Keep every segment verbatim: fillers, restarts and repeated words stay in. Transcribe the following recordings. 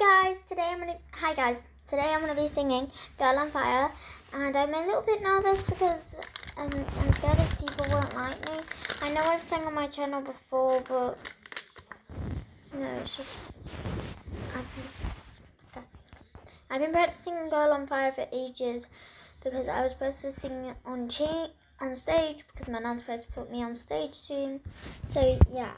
guys, today I'm gonna hi guys. Today I'm gonna be singing Girl on Fire, and I'm a little bit nervous because um, I'm scared if people won't like me. I know I've sang on my channel before, but no, it's just I've been, I've been practicing Girl on Fire for ages because I was supposed to sing it on cha on stage because my nan's supposed to put me on stage soon. So yeah.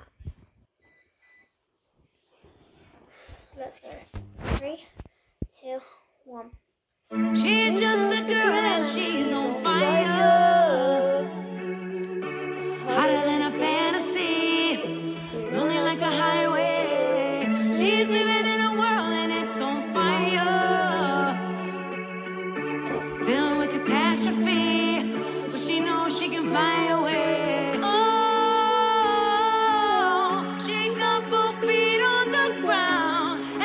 Let's get it. Three, two, one. She's just a girl and she's on fire, hotter than a fantasy, lonely like a highway. She's living in a world and it's on fire, filled with catastrophe, but she knows she can fly away. Oh, she got both feet on the ground.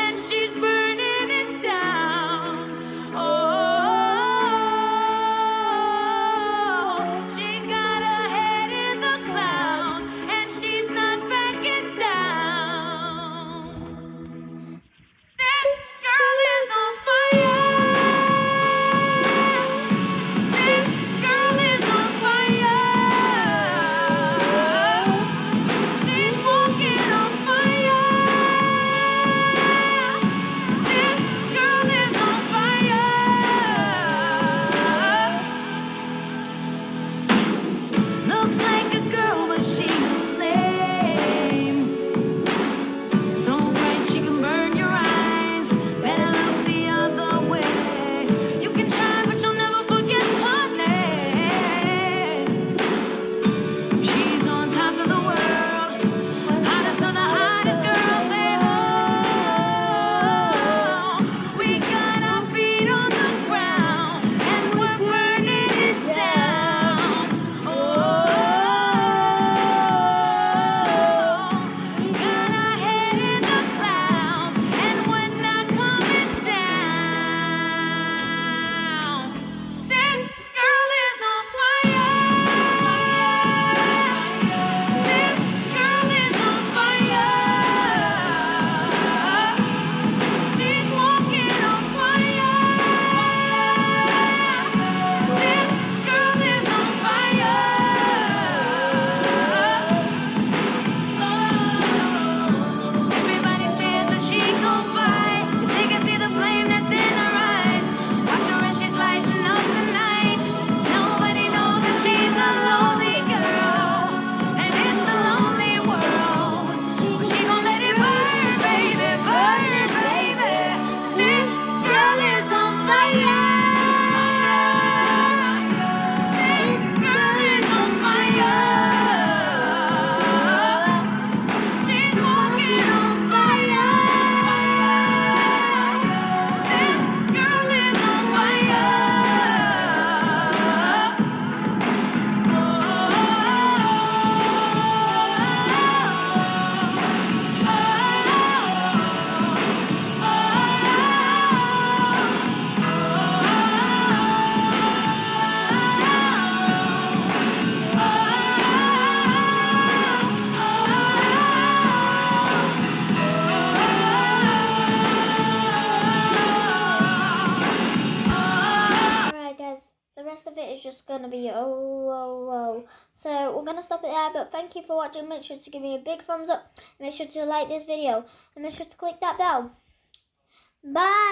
Of it is just gonna be oh oh oh so we're gonna stop it there, but thank you for watching. Make sure to give me a big thumbs up, make sure to like this video, and make sure to click that bell. Bye.